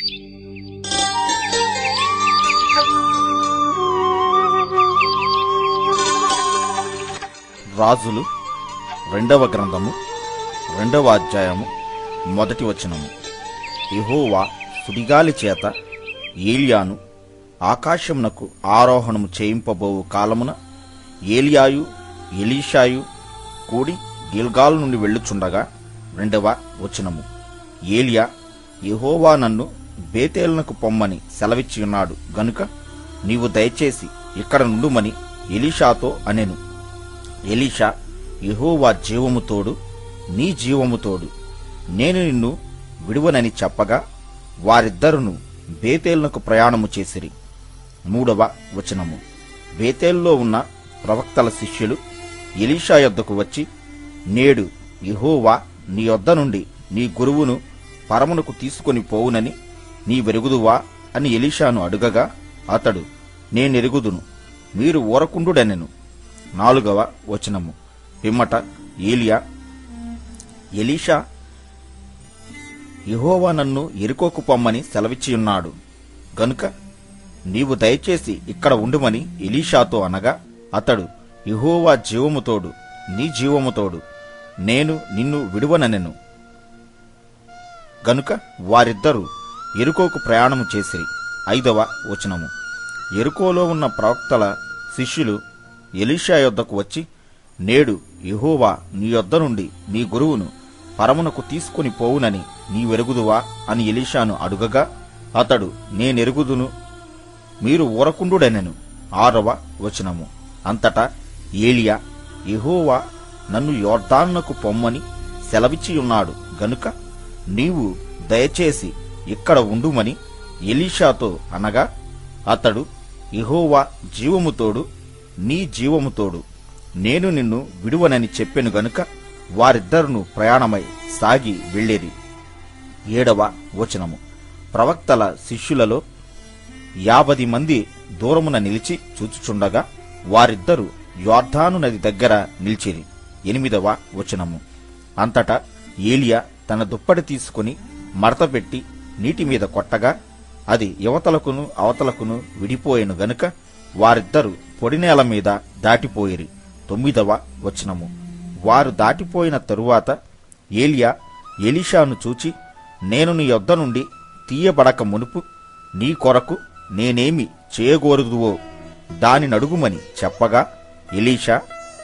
రాజులు 2వ గ్రంథము 2వ అధ్యాయము 1వ వచనము. యెహోవా సుడిగాలి చేత ఏలియాను ఆకాశమునకు ఆరోహణము చేయింపబోవు కాలమున ఏలియాయు ఎలీషాయు కూడి గిల్గాలు నుండి వెళ్ళుచుండగా 2వ వచనము. ఏలియా, యెహోవా నన్ను బేతేలునకు పొమ్మని సెలవిచ్చి ఉన్నాడు గనుక నీవు దయచేసి ఇక్కడ నుండుమని ఎలీషాతో అనెను. ఎలీషా, యెహోవా జీవము తోడు, నీ జీవము తోడు, నేను నిన్ను విడువనని చెప్పగా వారిద్దరును బేతేలునకు ప్రయాణము చేసిరి. 3వ వచనము. బేతేలులో ఉన్న ప్రవక్తల శిష్యులు ఎలీషా యొద్దకు వచ్చి, నేడు యెహోవా నీ యొద్ద నుండి నీ గురువును పరమునకు తీసుకొని పోవునని నీ వెరుగుదువా అని ఎలీషాను అడుగగా అతడు, నేనెరుగుదును, మీరు ఊరకుండుడనెను. 4వ వచనము. పిమ్మట ఏలియా, ఎలీషా, యెహోవా నన్ను యెరికోకు పొమ్మని సెలవిచ్చియున్నాడు గనుక నీవు దయచేసి ఇక్కడ ఉండుమని ఎలీషాతో అనగా అతడు, యెహోవా జీవము తోడు, నీ జీవము తోడు, నేను నిన్ను విడువననెను. గనుక వారిద్దరూ యెరికోకు ప్రయాణము చేసిరి. 5వ వచనము. యెరికోలో ఉన్న ప్రవక్తల శిష్యులు ఎలీషా యొద్దకు వచ్చి, నేడు యెహోవా నీ యొద్ద నుండి నీ గురువును పరమునకు తీసుకుని పోవునని నీ వెరుగుదువా అని ఎలీషాను అడుగగా అతడు, నేనెరుగుదును, మీరు ఊరకుండుడనెను. 6వ వచనము. అంతటా ఏలియా, యెహోవా నన్ను యొర్దానునకు పొమ్మని సెలవిచ్చియున్నాడు గనుక నీవు దయచేసి ఇక్కడ ఉండుమని ఎలీషాతో అనగా అతడు, యెహోవా జీవము తోడు, నీ జీవము తోడు, నేను నిన్ను విడువనని చెప్పెను గనుక వారిద్దరును ప్రయాణమై సాగి వెళ్ళేది. 7వ వచనము. ప్రవక్తల శిష్యులలో 50 మంది దూరమున నిలిచి చూచుచుండగా వారిద్దరూ యొర్దాను నది దగ్గర నిలిచిరి. 8వ వచనము. అంతటా ఏలియా తన దుప్పటి తీసుకుని మడతపెట్టి నీటి మీద కొట్టగా అది యువతలకును అవతలకును విడిపోయెను గనుక వారిద్దరూ పొడినేల మీద దాటిపోయిరి. 9వ వచనము. వారు దాటిపోయిన తరువాత ఏలియా ఎలీషాను చూచి, నేను నీ యొద్ద నుండి తీయబడక మునుపు నీ కొరకు నేనేమి చేయగోరుదువో దాని నడుగుమని చెప్పగా ఎలీషా,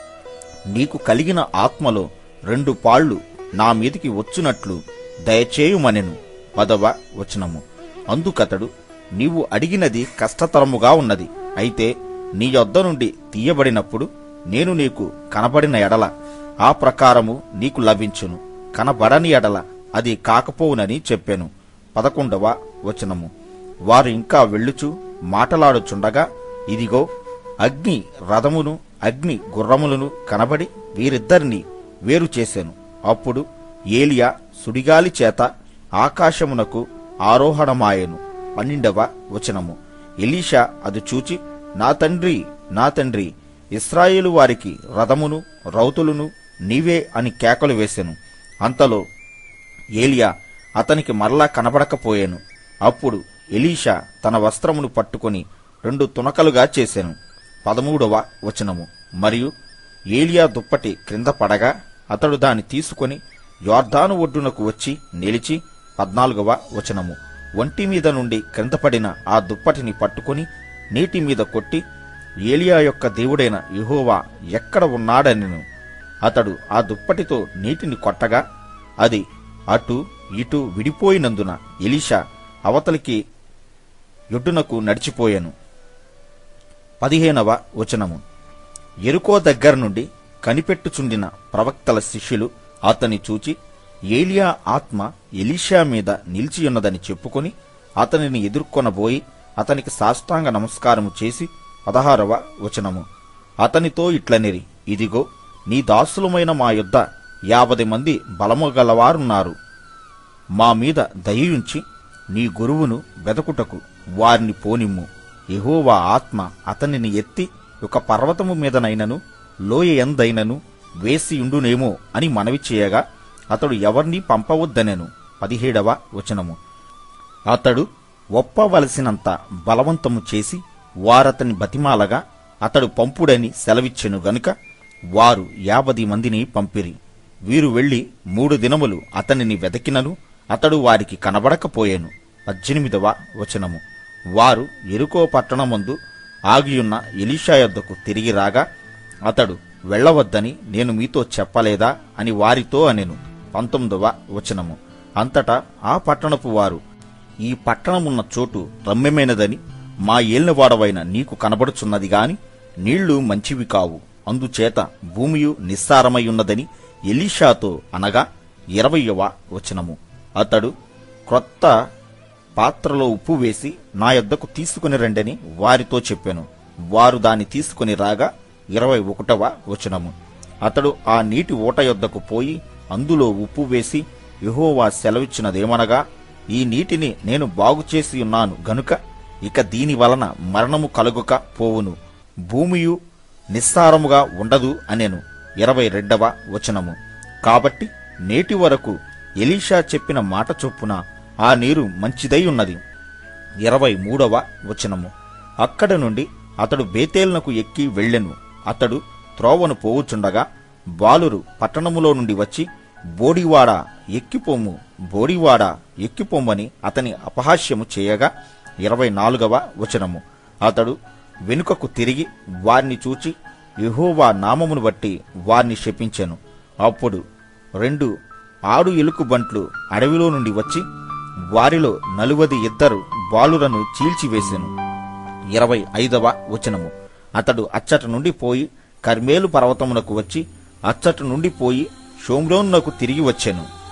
నీకు కలిగిన ఆత్మలో 2 పాళ్ళు నా మీదికి వచ్చునట్లు దయచేయుమనెను. 10వ వచనము. అందుకతడు, నీవు అడిగినది కష్టతరముగా ఉన్నది, అయితే నీ యొద్ద నుండి తీయబడినప్పుడు నేను నీకు కనబడిన ఎడల ఆ ప్రకారము నీకు లభించును, కనబడని ఎడల అది కాకపోవునని చెప్పెను. 11వ వచనము. వారు ఇంకా వెళ్ళుచు మాటలాడుచుండగా ఇదిగో అగ్ని రథమును అగ్ని గుర్రములను కనబడి వీరిద్దరిని వేరు చేసెను. అప్పుడు ఏలియా సుడిగాలి చేత ఆకాశమునకు ఆరోహణమాయెను. 12వ వచనము. ఎలీషా అది చూచి, నా తండ్రి, నా తండ్రి, ఇశ్రాయేలు వారికి రథమును రౌతులను నీవే అని కేకలు వేసెను. అంతలో ఏలియా అతనికి మరలా కనబడకపోయెను. అప్పుడు ఎలీషా తన వస్త్రమును పట్టుకొని 2 తునకలుగా చేసెను. 13వ వచనము. మరియు ఏలియా దుప్పటి క్రింద పడగా అతడు దాన్ని తీసుకొని యొర్దాను ఒడ్డునకు వచ్చి నిలిచి 14వ వచనము. ఒంటి మీద నుండి క్రింద పడిన ఆ దుప్పటిని పట్టుకొని నీటి మీద కొట్టి, ఏలియా యొక్క దేవుడైన యెహోవా ఎక్కడ ఉన్నాడనెను. అతడు ఆ దుప్పటితో నీటిని కొట్టగా అది అటు ఇటు విడిపోయినందున ఎలీషా అవతలికి యొడ్డునకు నడిచిపోయెను. 15వ వచనము. యెరికో దగ్గర నుండి కనిపెట్టుచుండిన ప్రవక్తల శిష్యులు అతని చూచి, ఏలియా ఆత్మ ఎలీషా మీద నిలిచియున్నదని చెప్పుకొని అతనిని ఎదుర్కొనబోయి అతనికి సాష్టాంగ నమస్కారము చేసి 16వ వచనము. అతనితో ఇట్లనిరి, ఇదిగో నీ దాసులమైన మా యొద్ద 50 మంది బలము గలవారున్నారు. మా మీద దయయుంచి నీ గురువును వెదకుటకు వారిని పోనిమ్ము. యెహోవా ఆత్మ అతనిని ఎత్తి ఒక పర్వతము మీదనైనను లోయ ఎందైనను వేసియుండునేమో అని మనవి చేయగా అతడు ఎవర్నీ పంపవద్దనెను. 17వ వచనము. అతడు ఒప్పవలసినంత బలవంతము చేసి వారతని బతిమాలగా అతడు పంపుడని సెలవిచ్చెను గనుక వారు 50 మందిని పంపిరి. వీరు వెళ్లి 3 దినములు అతనిని వెదకినను అతడు వారికి కనబడకపోయెను. 18వ వచనము. వారు యెరికో పట్టణమందు ఆగియున్న ఎలీషా యొద్దకు తిరిగి రాగా అతడు వెళ్ళవద్దని నేను మీతో చెప్పలేదా అని వారితో అనెను. 19వ వచనము. అంతటా ఆ పట్టణపు వారు, ఈ పట్టణమున్న చోటు రమ్యమైనదని మా ఏలినవాడవైన నీకు కనబడుచున్నది గాని నీళ్లు మంచివి కావు, అందుచేత భూమియు నిస్సారమయ్యున్నదని ఎలీషాతో అనగా 20వ వచనము. అతడు క్రొత్త పాత్రలో ఉప్పు వేసి నా యొద్దకు తీసుకుని రండని వారితో చెప్పెను. వారు దాన్ని తీసుకుని రాగా 21వ వచనము. అతడు ఆ నీటి ఊట యొద్దకు పోయి అందులో ఉప్పు వేసి యెహోవా సెలవిచ్చినదేమనగా, ఈ నీటిని నేను బాగుచేసి ఉన్నాను గనుక ఇక దీని వలన మరణము కలుగక పోవును, భూమియు నిస్సారముగా ఉండదు అనెను. 22వ వచనము. కాబట్టి నేటి వరకు ఎలీషా చెప్పిన మాట చొప్పున ఆ నీరు మంచిదై ఉన్నది. 23వ వచనము. అక్కడ నుండి అతడు బేతేలునకు ఎక్కి వెళ్ళెను. అతడు త్రోవను పోవుచుండగా బాలురు పట్టణములో నుండి వచ్చి, బోడివాడా ఎక్కిపోము, బోడివాడా ఎక్కిపోమని అతని అపహాస్యము చేయగా 24వ వచనము. అతడు వెనుకకు తిరిగి వారిని చూచి యెహోవా నామమును బట్టి వారిని శపించెను. అప్పుడు 2 ఆడు ఎలుకబంట్లు అడవిలో నుండి వచ్చి వారిలో 42 బాలురను చీల్చివేసెను. 25వ వచనము. అతడు అచ్చట నుండి పోయి కర్మేలు పర్వతమునకు వచ్చి అచ్చట నుండి పోయి షోమ్రోనునకు తిరిగి వచ్చెను.